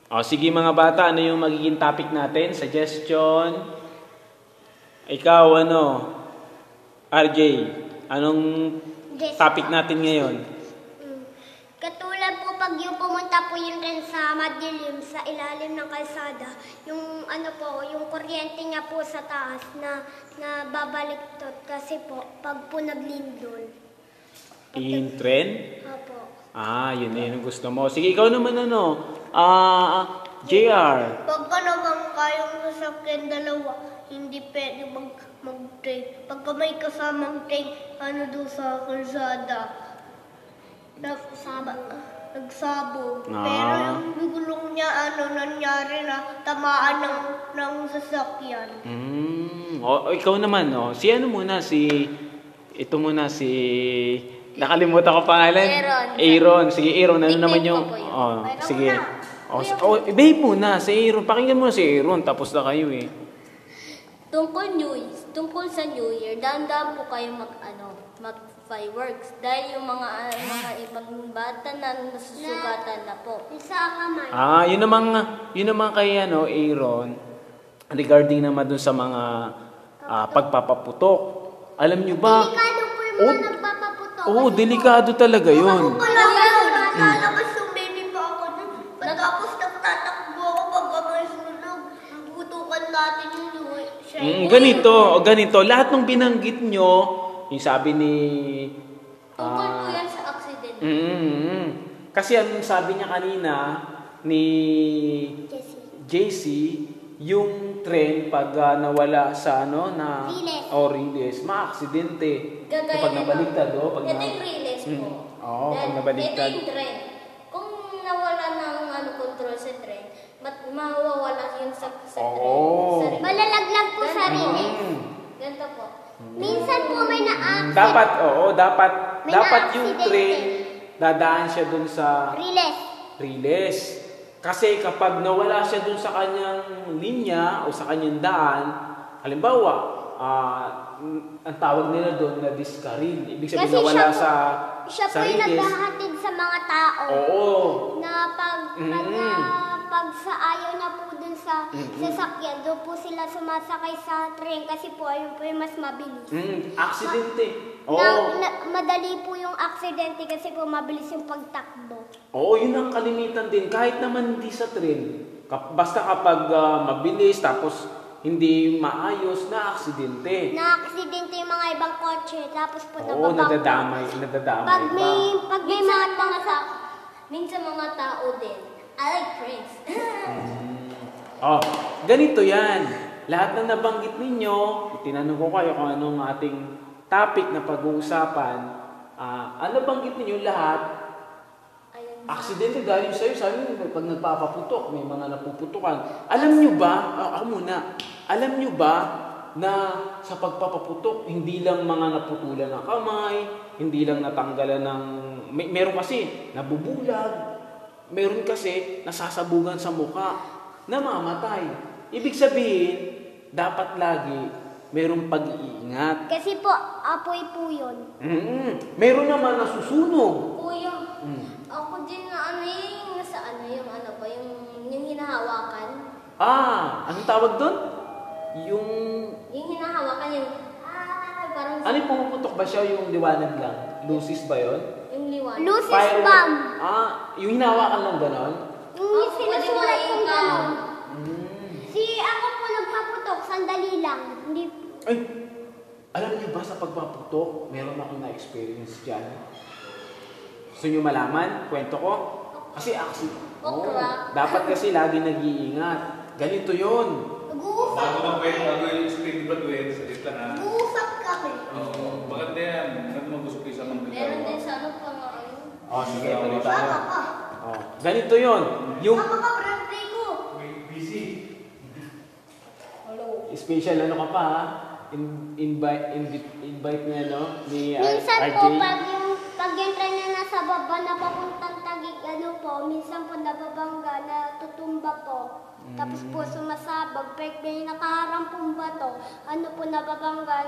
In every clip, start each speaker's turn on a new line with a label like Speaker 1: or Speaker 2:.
Speaker 1: O, sige mga bata, ano yung magiging topic natin? Suggestion? Ikaw, RJ, anong topic natin ngayon?
Speaker 2: Katulad po pag yung pumunta po yung rin sa madilim, sa ilalim ng kalsada, yung yung kuryente niya po sa taas na babaliktad kasi po pag po naglindol.
Speaker 1: In trend?
Speaker 2: Opo.
Speaker 1: Yun yung gusto mo. Sige, ikaw naman JR.
Speaker 2: Pagka naman kayong sasakyan dalawa, hindi pwede mag-take. Pagka may kasamang take, doon sa kalsada, nagsabog. Pero yung gulong niya, nangyari na tamaan ng sasakyan.
Speaker 1: Ikaw naman, nakalimutan ko pangalan. Aaron. Sige, Aaron, ano naman yung... sige. Babe muna, si Aaron. Pakinggan mo si Aaron, tapos na kayo eh.
Speaker 3: Tungkol sa New Year, dahan-dahan po kayo mag-fireworks. Dahil yung mga ibang bata na nasusugatan na po.
Speaker 2: Sa kamay.
Speaker 1: Yun naman kay Aaron, regarding naman dun sa mga pagpapaputok. Alam nyo ba?
Speaker 2: Delikado po yung mga nagpapaputok.
Speaker 1: Delikado talaga yun.
Speaker 2: Lalabas yung baby pa ako nun. Pagkapos nagtatakbo ako pagka may sunog. Putukan natin yung
Speaker 1: Ganito. Lahat ng binanggit nyo, yung sabi ni...
Speaker 3: Tungkol po yan sa accident.
Speaker 1: Kasi ang sabi niya kanina ni JC, yung train pag nawala sa release, ma-aksidente. Kapag nabaliktad,
Speaker 3: ito yung release po.
Speaker 1: Pag nabaliktad.
Speaker 3: Ito yung train. Kung nawala ng control sa train, mawawala yun sa train.
Speaker 2: Malalaglag po sa release.
Speaker 3: Ganito po.
Speaker 2: Minsan po may na-accident.
Speaker 1: Dapat yung train dadaan siya dun sa release. Kasi kapag nawala siya dun sa kanyang linya o sa kanyang daan, halimbawa, ang tawag nila doon na discarril. Ibig sabihin nawala sa
Speaker 2: siya po yung naghahatid sa mga tao. Na pag sa ayaw na po dun sa sasakyan, doon po sila sumasakay sa train kasi po ayun po yung mas mabilis.
Speaker 1: Aksidente.
Speaker 2: Madali po yung aksidente kasi po mabilis yung pagtakbo.
Speaker 1: Yun ang kalimitan din. Kahit naman hindi sa train. Basta kapag mabilis tapos hindi maayos, na-aksidente.
Speaker 2: Na-aksidente yung mga ibang kotse tapos po
Speaker 1: nadadamay.
Speaker 2: Pag may mga tao,
Speaker 3: minsan mga tao din. I like friends.
Speaker 1: Ganito yan. Lahat na nabanggit ninyo, tinanong ko kayo kung anong ating topic na pag-uusapan. Ano banggit ninyo lahat? Aksidente dahil sa'yo, sabi nyo, pag nagpapaputok, may mga napuputukan. Alam nyo ba, alam nyo ba na sa pagpapaputok, hindi lang mga naputulan ng kamay, hindi lang natanggalan ng... Meron kasi nabubulag, meron kasi nasasabugan sa mukha, namamatay. Ibig sabihin, dapat lagi merong pag-iingat.
Speaker 2: Kasi po, apoy po yun.
Speaker 1: Meron naman nasusunog.
Speaker 3: Kuya, ako din na yung hinahawakan.
Speaker 1: Anong tawag doon? Yung
Speaker 3: hinahawakan parang...
Speaker 1: Ano yung pumuputok ba siya yung liwanag lang? Lucis ba yun?
Speaker 3: Yung liwanag.
Speaker 2: Lucis bomb.
Speaker 1: Yung hinahawakan lang gano'n?
Speaker 2: Yung sinusulat kong gano'n. Ako po nagpaputok, sandali lang.
Speaker 1: Alam niyo ba sa pagpaputok, meron akong na-experience dyan. Gusto niyo malaman? Kwento ko? Kasi dapat kasi lagi nag-iingat. Ganito yun.
Speaker 2: Nag-uusap.
Speaker 4: Bago yung screen graduate sa lista na.
Speaker 2: Nag-uusap kami.
Speaker 4: Bakit yan? Mag-usap kayo sa mga
Speaker 3: Meron din sa
Speaker 1: sige, tuloy tayo. Ganito yun. Yung...
Speaker 2: birthday ko.
Speaker 4: Busy.
Speaker 2: Hello.
Speaker 1: Special ka pa ha? Invite niya ni
Speaker 2: Minsan
Speaker 1: RJ.
Speaker 2: po, pag yung train na nasa baba na papuntang Taguig, minsan po nababangga, natutumba po. Tapos po sumasabag, pag may nakaharang pong bato, nababangga,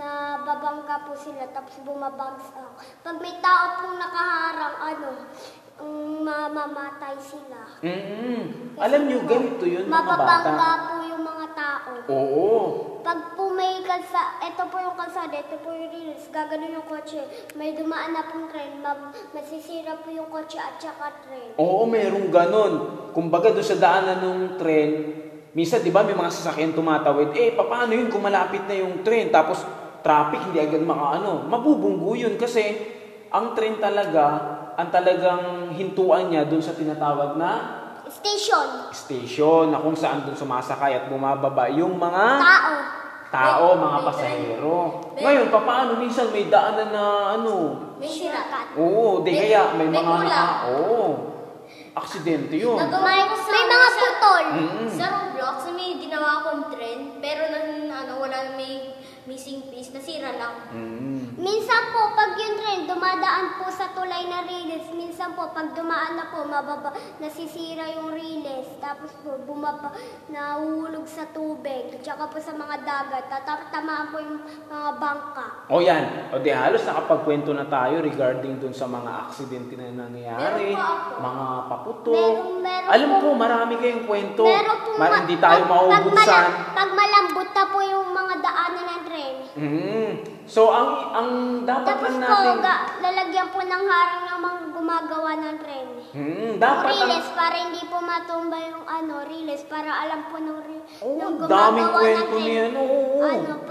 Speaker 2: nababangga po sila, tapos bumabagsak. Pag may tao pong nakaharang, mamamatay sila.
Speaker 1: Alam nyo, ganito yun mga
Speaker 2: Mapapangga
Speaker 1: bata.
Speaker 2: po yung mga tao.
Speaker 1: Oo.
Speaker 2: Pag po may ito po yung kalsada, ito po yung release, gaganon yung kotse, may dumaan na pong tren, masisira po yung kotse at saka tren.
Speaker 1: Oo, merong ganon. Kumbaga doon sa daanan ng tren, minsan di ba may mga sasakyan tumatawid, paano yun kung malapit na yung tren, tapos traffic, hindi agad makaano. Mabubunggo yun kasi ang tren talaga, ang talagang hintuan niya doon sa tinatawag na station, na kung saan doon sumasakay at bumababa yung mga tao, mga pasahero. Ngayon, paano minsan may daanan na
Speaker 3: May sirakat.
Speaker 1: Oo, kaya may mga
Speaker 3: kulang.
Speaker 1: aksidente yun.
Speaker 3: Nagawa ko
Speaker 2: May mga putol.
Speaker 3: Sa Roblox, may ginawa akong trend, pero wala may missing piece, nasira lang.
Speaker 2: Minsan po, pag yung tren dumadaan po sa tulay na riles, minsan po, pag dumaan na po, nasisira yung riles, tapos po, nahuhulog sa tubig, tsaka po sa mga dagat, tamaan po yung mga bangka.
Speaker 1: O yan, o di halos nakapagkwento na tayo regarding dun sa mga aksidente na nangyayari,
Speaker 3: Meron pa ako.
Speaker 1: mga paputok.
Speaker 2: Meron
Speaker 1: Alam
Speaker 2: po.
Speaker 1: ko, marami kayong kwento.
Speaker 2: Meron po,
Speaker 1: Hindi tayo maubusan.
Speaker 2: Pag malambot na po yung mga daanan ng tren,
Speaker 1: So, ang dapat
Speaker 2: tapos
Speaker 1: lang
Speaker 2: po,
Speaker 1: natin...
Speaker 2: lalagyan po ng harang ng mga gumagawa ng tren.
Speaker 1: Dapat ang...
Speaker 2: Riles, para hindi po matumba yung riles, para alam po ng
Speaker 1: daming
Speaker 2: gumagawa ng
Speaker 1: kwento
Speaker 2: tren.
Speaker 1: niyan. Oo.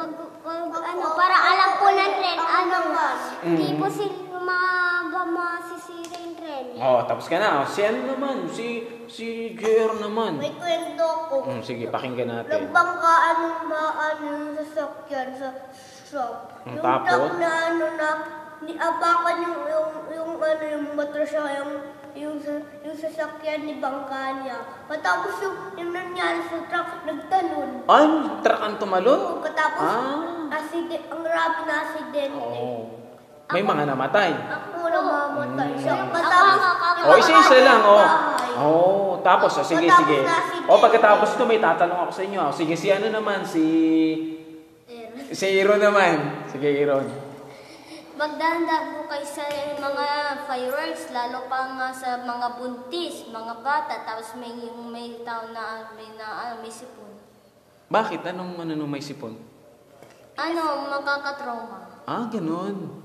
Speaker 2: Para alam po ng tren, hindi po sila masisira yung tren.
Speaker 1: Tapos ka na. Si ano naman? Si JR naman.
Speaker 2: May kwento ko.
Speaker 1: Sige, pakinggan natin.
Speaker 2: Nagbangkaan yung sasakyan sa shop. Yung
Speaker 1: Tapos?
Speaker 2: truck na niapakan yung motor siya, yung sasakyan ni bangka niya. Matapos yung nangyari sa truck, nagtalon.
Speaker 1: Truck ang tumalon?
Speaker 2: Oo, katapos ang grabe na aksidente.
Speaker 1: May mga namatay.
Speaker 2: Ako namamatay siya.
Speaker 1: Isa-isa lang, tapos, sige.
Speaker 2: Matapos na aksidente.
Speaker 1: Pagkatapos ito, may tatanong ako sa inyo. Sige, si ano naman, si Aaron naman. Sige, Aaron.
Speaker 3: Magdahan-dahan po kayo sa mga fireworks, lalo pa nga sa mga buntis, mga bata, tapos may tao na may sipon.
Speaker 1: Bakit? Anong may sipon?
Speaker 3: Makakatrauma.
Speaker 1: Ganun.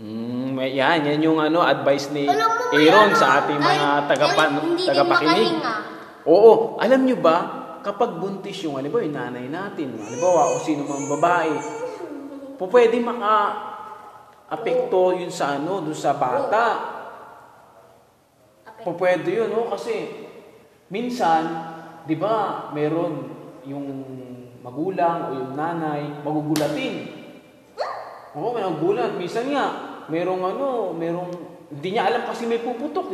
Speaker 1: Yan yung advice ni Aaron sa ating mga
Speaker 3: hindi din
Speaker 1: tagapakinig.
Speaker 3: makahinga.
Speaker 1: Oo, alam nyo ba, kapag buntis yung nanay natin, o sino mang babae, pwede maka-apekto yun sa dun sa bata. Pwede yun, kasi minsan, di ba, meron yung magulang o yung nanay, magugulatin. May nagulat. Minsan nga, merong hindi niya alam kasi may puputok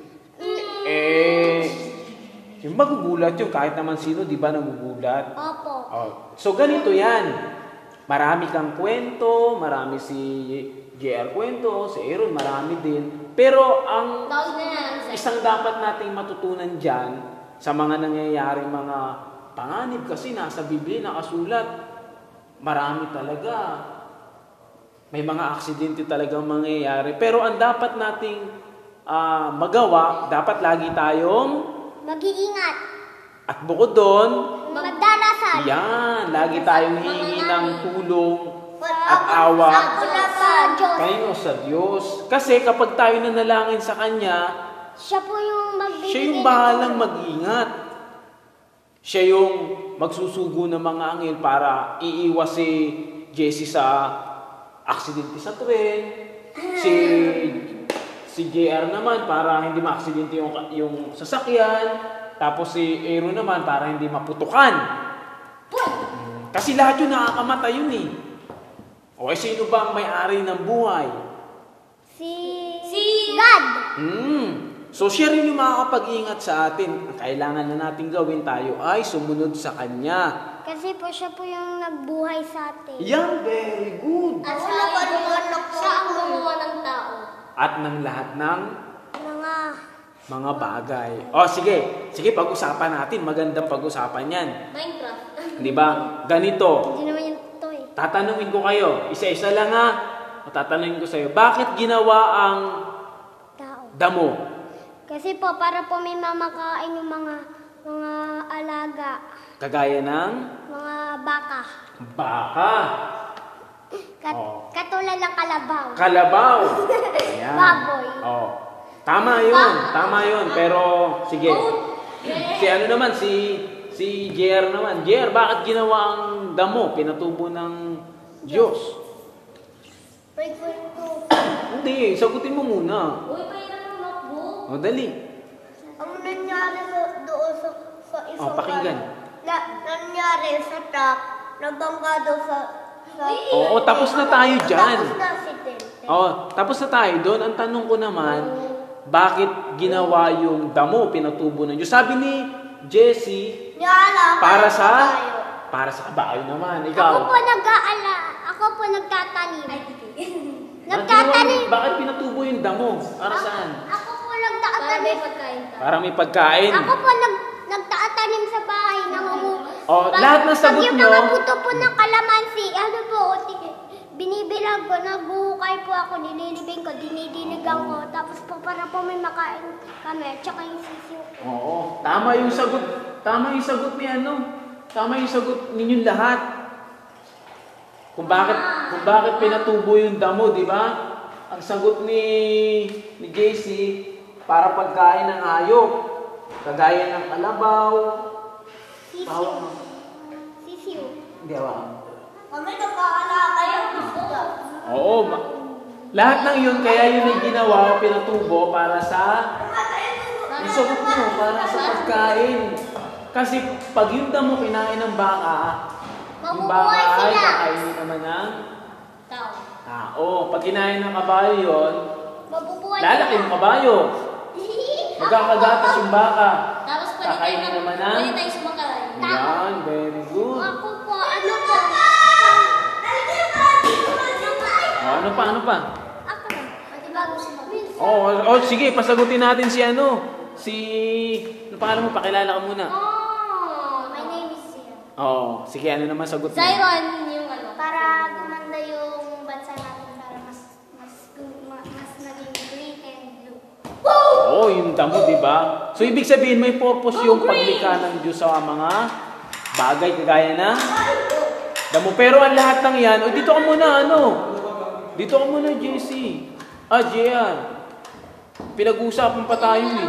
Speaker 1: yung magugulat yun, kahit naman sino, di ba, nagugulat?
Speaker 2: Opo.
Speaker 1: So, ganito yan. Marami kang kwento, marami si JR kwento, si Aaron, marami din. Pero, ang isang dapat nating matutunan dyan, sa mga nangyayaring mga panganib, kasi nasa Biblia nakasulat, marami talaga. May mga aksidente talagang mangyayari. Pero, ang dapat nating magawa, dapat lagi tayong
Speaker 2: Mag-iingat.
Speaker 1: at bukod doon,
Speaker 2: Magdarasal.
Speaker 1: yan, lagi tayong hihingi ng tulong at awa kayo sa Diyos. Kasi kapag tayo nanalangin sa Kanya,
Speaker 2: Siya po yung magbibigay.
Speaker 1: siya yung bahalang mag-ingat. Siya yung magsusugo ng mga anghel para iiwas si Jessie sa aksidente sa tren. Si JR naman para hindi ma-aksidente yung sasakyan. Tapos si Aaron naman para hindi maputukan. Kasi lahat yun nakakamatay yun sino ba ang may-ari ng buhay?
Speaker 2: Si God.
Speaker 1: So siya rin yung makakapag-ingat sa atin. Ang kailangan na natin gawin, tayo ay sumunod sa Kanya.
Speaker 2: Kasi po siya po yung nagbuhay sa atin.
Speaker 1: Yan, very good.
Speaker 3: At siya ang gumawa ng tao.
Speaker 1: At ng lahat ng mga bagay. Sige, pag-usapan natin. Magandang pag-usapan yan.
Speaker 3: Minecraft.
Speaker 1: Di ba? Ganito.
Speaker 2: Hindi naman yung toy.
Speaker 1: Tatanungin ko kayo. Isa-isa lang Tatanungin ko sa'yo. Bakit ginawa ang
Speaker 2: Tao.
Speaker 1: damo?
Speaker 2: Kasi po, para po may mamakain yung mga alaga,
Speaker 1: Kagaya ng
Speaker 2: mga baka.
Speaker 1: baka,
Speaker 2: Kat-
Speaker 1: Oh.
Speaker 2: Katulad ng kalabaw.
Speaker 1: kalabaw. Ayan.
Speaker 2: Baboy.
Speaker 1: Oh. Tama yun. Pero, sige. Si ano naman, si JR naman. JR, bakit ginawa ang damo? Pinatubo ng Diyos.
Speaker 2: Wait.
Speaker 1: Hindi, sagutin mo muna.
Speaker 3: Uy, pwede mo notebook.
Speaker 1: O, dali.
Speaker 2: Ang nangyari doon sa isang
Speaker 1: pakinggan.
Speaker 2: nangyari sa truck, nabangga doon sa
Speaker 1: Oo, tapos na tayo dyan.
Speaker 2: Tapos na si Tim.
Speaker 1: Tapos na tayo doon. Ang tanong ko naman, bakit ginawa yung damo, pinatubo ng Diyos? Sabi ni Jessie, para sa kabayo naman. Ikaw.
Speaker 2: Ako po nagtatanim.
Speaker 1: Bakit pinatubo yung damo? Para saan?
Speaker 2: Ako po
Speaker 3: Para may
Speaker 2: nagtatanim.
Speaker 3: pagkain tayo.
Speaker 1: Para may pagkain.
Speaker 2: Ako po nagtatanim sa bahay.
Speaker 1: Lahat ng sagot
Speaker 2: Pag yung
Speaker 1: nyo,
Speaker 2: mga buto po ng kalamansi, binibilang ko, nagbuhukay po ako, nililibing ko, dinidinigang ko, tapos po para po may makain kami, tsaka yung sisiw ko.
Speaker 1: oo, tama yung sagot. Tama yung sagot ni ano. Tama yung sagot ninyong lahat. Kung bakit pinatubo yung damo, di ba? Ang sagot ni JC, para pagkain ng hayop. Kagaya ng kalabaw.
Speaker 2: Sisiw.
Speaker 1: Hindi ba?
Speaker 2: Kami nagkakalaka yung isda.
Speaker 1: Oo. Lahat ng yun, kaya yun yung ginawa, pinatubo para sa yung sagot mo, para sa pagkain. Kasi pag yung damo kinain ng baka, yung baka
Speaker 2: Mabubuhay
Speaker 1: ay
Speaker 2: sila.
Speaker 1: kakainin naman ng
Speaker 3: Tao.
Speaker 1: tao. Pag kinain ng kabayo yun,
Speaker 2: Mabubuhay
Speaker 1: lalaki yung kabayo. Magkakagatas yung baka.
Speaker 3: Tapos
Speaker 1: Kakainin naman ng
Speaker 3: pwede tayo sumakain.
Speaker 1: yan, very good.
Speaker 2: Ako po, ano po?
Speaker 1: Ano pa?
Speaker 2: Ako na. Pati bago sumagot.
Speaker 1: Oh, sige, pasagutin natin si ano. Ano pangalan mo? Pakilala ka muna.
Speaker 2: My name is Zia.
Speaker 1: Sige, ano naman sagot mo?
Speaker 3: Zyron yung ano.
Speaker 2: Para gumanda yung bansa natin, para mas naging green and blue.
Speaker 1: Yung damo, di ba? So, ibig sabihin, may purpose yung paglikha ng Diyos sa mga bagay kagaya na damo. Pero ang lahat ng yan, dito ka muna, Dito ka muna, JC. JR. Pinag-uusapan pa tayo eh.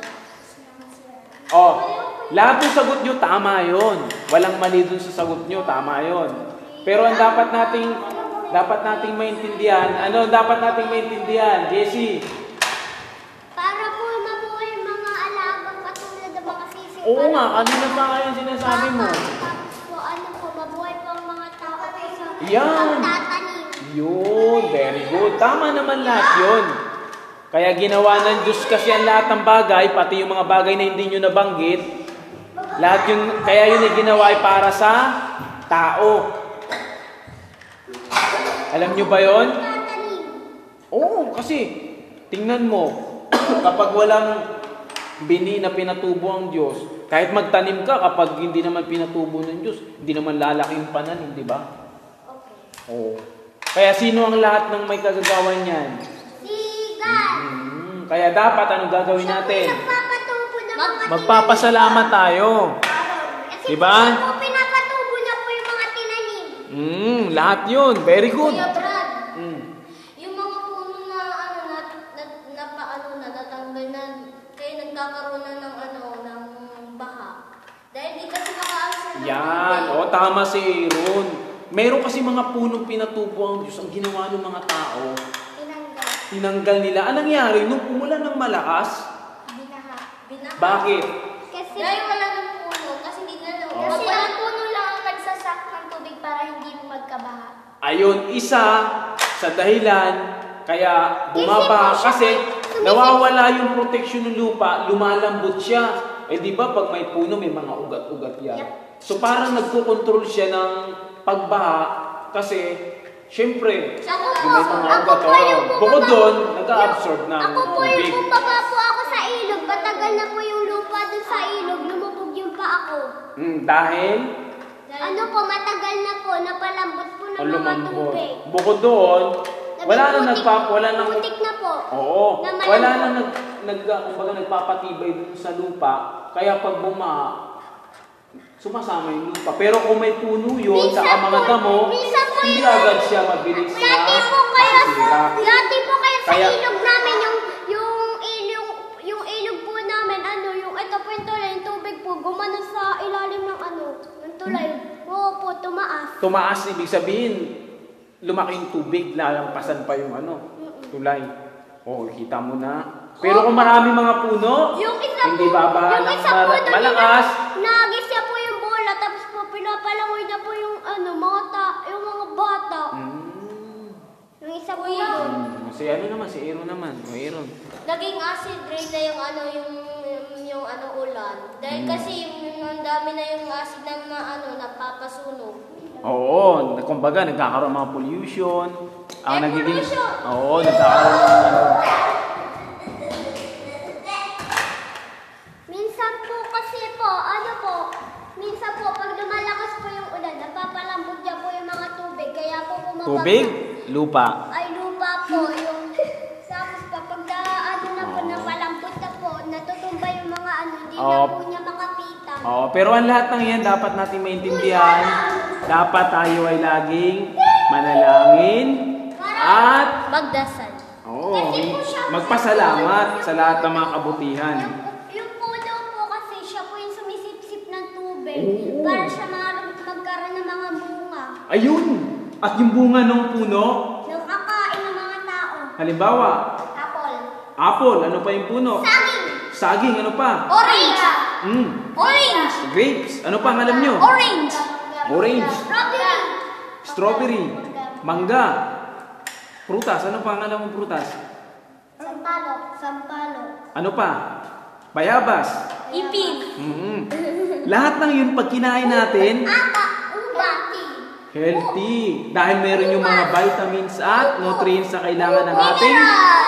Speaker 1: Lahat ng sagot nyo, tama yon. Walang mali dun sa sagot nyo, tama yon. Pero ang dapat nating maintindihan, Jessie?
Speaker 2: Para po mabuhay yung mga alagang katulad ng mga sisiw.
Speaker 1: Oo nga, kanina pa kayo sinasabi mo.
Speaker 2: Tapos po, mabuhay po ang mga tao po sa
Speaker 1: Yan.
Speaker 2: pagtatanim.
Speaker 1: Yun, very good. Tama naman lahat yun. Kaya ginawa ng Diyos kasi ang lahat ng bagay, pati yung mga bagay na hindi nyo nabanggit, kaya yun ay ginawa ay para sa tao. Alam nyo ba yun?
Speaker 2: Tatanim.
Speaker 1: Oo, kasi tingnan mo, kapag walang bini na pinatubo ang Diyos, kahit magtanim ka, kapag hindi naman pinatubo ng Diyos, hindi naman lalaki yung pananim, di ba?
Speaker 2: Okay.
Speaker 1: Oo. Kaya sino ang lahat ng may kagagawan niyan?
Speaker 2: Si God.
Speaker 1: Kaya dapat anong gagawin natin?
Speaker 2: Nagpapatubo ng mga
Speaker 1: Magpapasalamat tayo.
Speaker 2: Kasi
Speaker 1: Diba?
Speaker 2: po, pinapatubo na po yung mga tinanim.
Speaker 1: Lahat yun. Very good.
Speaker 3: Kuya Brad,
Speaker 1: Mm.
Speaker 3: yung mga puno na natanggal na, kaya nagkakaroon na ng baha. Dahil di kasi maka-answer ng
Speaker 1: Yan.
Speaker 3: tubig.
Speaker 1: Tama si Aaron. Meron kasi mga punong pinatubo ang Diyos. Ang ginawa ng mga tao,
Speaker 2: Tinanggal.
Speaker 1: tinanggal nila. Anong nangyari? Nung umulan ng malakas,
Speaker 2: Binaha.
Speaker 3: Binaha.
Speaker 1: bakit?
Speaker 2: Kasi,
Speaker 3: Dahil wala ng puno, kasi hindi na
Speaker 1: Oh.
Speaker 2: kasi ang puno lang ang nagsasak ng tubig para hindi magkabaha.
Speaker 1: Ayun, isa sa dahilan kaya bumaba kasi
Speaker 2: Sumisip-
Speaker 1: nawawala yung protection ng lupa, lumalambot siya. Di ba pag may puno may mga ugat-ugat yan.
Speaker 2: Yep.
Speaker 1: So parang nagko-control siya ng pagbaha kasi syempre
Speaker 2: Ako
Speaker 1: may mga
Speaker 2: ako
Speaker 1: ugat.
Speaker 2: po yung
Speaker 1: Bukod
Speaker 2: bumaba-
Speaker 1: doon, nag-absorb ng
Speaker 2: Ako po yung
Speaker 1: tubig.
Speaker 2: bumaba po ako sa ilog. Matagal na po yung lupa dun sa ilog. Lumubog yung pa ako.
Speaker 1: Dahil
Speaker 2: Matagal na po. Napalambot po ng mga
Speaker 1: lumambot.
Speaker 2: tubig.
Speaker 1: Bukod doon, wala na
Speaker 2: Putik na po.
Speaker 1: Oo.
Speaker 2: Na
Speaker 1: Wala
Speaker 2: malambot.
Speaker 1: na kumbaga nagpapatibay dun sa lupa, kaya pag sumasama yung lupa. Pero kung may puno yun, saka mga damo, hindi agad siya mabilis na masisira.
Speaker 2: Dati po kaya sa
Speaker 1: Kaya-
Speaker 2: ilog namin, yung ilog po namin, ito po yung tulay, yung tubig po, gumano sa ilalim ng ng tulay. Oo po, tumaas.
Speaker 1: Tumaas, ibig sabihin, lumaki yung tubig, lalampasan pa yung tulay. Oh, kita mo na. Pero kung marami mga puno,
Speaker 2: Yung isa
Speaker 1: hindi
Speaker 2: po,
Speaker 1: baba
Speaker 2: yung
Speaker 1: ng
Speaker 2: isa po doon,
Speaker 1: malakas.
Speaker 2: nagisya po yung bola, tapos po pinapalangoy na po yung yung mga bata. Yung isa po doon.
Speaker 1: Si si Aaron naman. O Aaron.
Speaker 3: Naging acid rain na yung ulan. Dahil kasi ang dami na yung acid na napapasunog.
Speaker 1: Oo, kumbaga nagkakaroon ng mga pollution.
Speaker 3: Pollution!
Speaker 1: Oo, nagkakaroon ng
Speaker 2: Minsan po kasi minsan po pag lumalakas po yung ulan, napapalambot niya po yung mga tubig, kaya po pumapag...
Speaker 1: tubig, lupa.
Speaker 2: Ay, lupa po, yung... Tapos kapag napalambot na po, natutumba yung mga hindi na po niya makapitan.
Speaker 1: Oo, pero ang lahat ng yan dapat natin maintindihan. Dapat tayo ay laging manalangin at
Speaker 3: Magdasal.
Speaker 1: magpasalamat sa lahat ng mga kabutihan.
Speaker 2: Yung puno po kasi siya po yung sumisipsip ng tubig
Speaker 1: Oo.
Speaker 2: para siya magkaroon ng mga bunga.
Speaker 1: Ayun! At yung bunga ng puno,
Speaker 2: Nakakain ng mga tao.
Speaker 1: halimbawa,
Speaker 2: Apple.
Speaker 1: apple, ano pa yung puno?
Speaker 2: Saging.
Speaker 1: Saging, ano pa?
Speaker 3: Orange! Orange!
Speaker 1: Grapes, ano pa ang alam nyo?
Speaker 3: Orange!
Speaker 1: Orange,
Speaker 2: Strawberry.
Speaker 1: strawberry, mangga, prutas, ano pa ang alam mo prutas?
Speaker 2: Sampalok.
Speaker 1: Ano pa? Bayabas.
Speaker 3: Ipin!
Speaker 1: Lahat ng yun pag kinain natin,
Speaker 2: Uba.
Speaker 1: healthy. Dahil meron yung mga vitamins at nutrients na kailangan ng ating...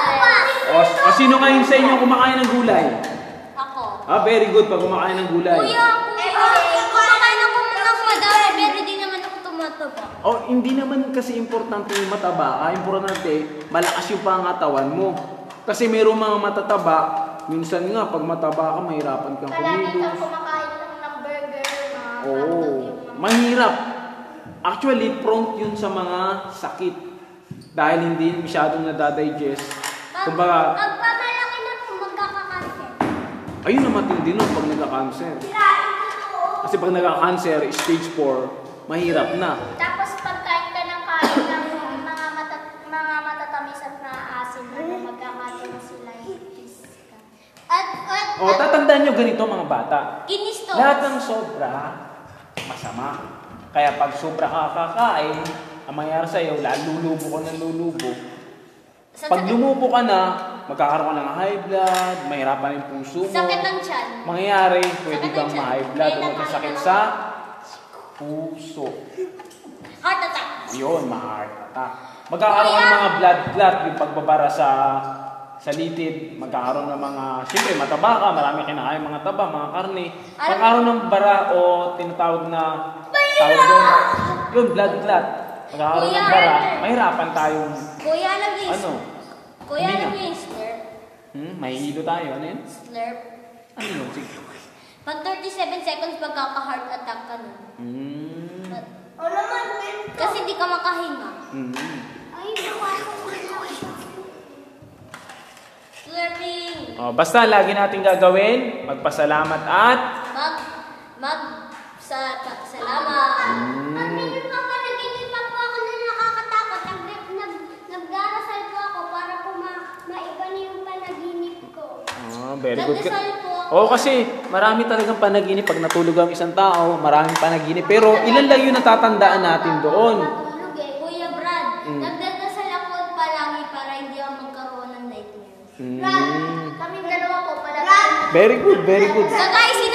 Speaker 1: O sino ngayon sa inyo kumakain ng gulay?
Speaker 3: Ako.
Speaker 1: Very good pag kumakain ng gulay.
Speaker 3: Kumakain ako ng madami, pero di naman ako tumataba.
Speaker 1: Hindi naman kasi importante yung mataba. Importante, malakas yung pangatawan mo. Kasi merong mga matataba, minsan nga, pag mataba ka, mahirapan kang kumilos.
Speaker 2: kumakain ng burger.
Speaker 1: Mahirap. Actually, prone yun sa mga sakit. Dahil hindi masyadong nadadigest. Kumbaga,
Speaker 2: Pag pamalaki na po, magkakakanser.
Speaker 1: ayun na matindi nun pag nagka-cancer. Kasi pag nagka-cancer, stage 4, mahirap na.
Speaker 2: Tapos pagkain ka ng kain ng mga matatamis at maaasim, magkakaroon sila
Speaker 1: Tatandaan nyo ganito mga bata.
Speaker 3: Kinis to.
Speaker 1: Lahat ng sobra, masama. Kaya pag sobra ka kakain, ang mangyayari sa'yo, lulubo ka ng lulubo. Pag lumubo ka na, magkakaroon ka ng high blood, mahirapan yung puso mo.
Speaker 3: Sakit ng tiyan.
Speaker 1: Mangyayari, pwede
Speaker 3: Sakit
Speaker 1: kang
Speaker 3: ng tiyan.
Speaker 1: ma-high blood o
Speaker 3: Kaya
Speaker 1: magkasakit
Speaker 3: nakain
Speaker 1: sa puso.
Speaker 3: Heart attack.
Speaker 1: Yun, ma-heart attack. Magkakaroon ka ng mga blood clot, yung pagbabara sa litid. Magkakaroon ng mga, siyempre mataba ka, marami kinakain mga taba, mga karne. Magkakaroon ng bara o tinatawag na, tawag doon, yun, blood clot. Magkakaroon ng bara, mahirapan tayong,
Speaker 3: Kuya, alam niyo yung Kuya,
Speaker 1: Hindi
Speaker 3: alam
Speaker 1: na.
Speaker 3: niyo yung slurp?
Speaker 1: mahihilo tayo. Ano yun?
Speaker 3: Slurp.
Speaker 1: Ano yun? Sige.
Speaker 3: Pag 37 seconds, magkaka-heart attack ka nun. Kasi di ka makahinga.
Speaker 2: Ay, nawala ko
Speaker 3: Slurping.
Speaker 1: Basta lagi natin gagawin, magpasalamat at
Speaker 3: Salamat.
Speaker 2: Pag-minute pa panaginip pa po ako na nakakatakot. Nagdarasal po ako para po maiba na yung panaginip ko.
Speaker 1: very good.
Speaker 3: Nagdasal po ako.
Speaker 1: Kasi marami talagang panaginip. Pag natulog ang isang tao, maraming panaginip. Pero ilan lang yung natatandaan natin doon?
Speaker 2: Matulog eh.
Speaker 3: Kuya Brad, nagdadasal ako palagi para hindi ako magkaroon ng nightmares.
Speaker 2: Kaming dalawa po pala.
Speaker 1: Very good, very good.
Speaker 3: So guys,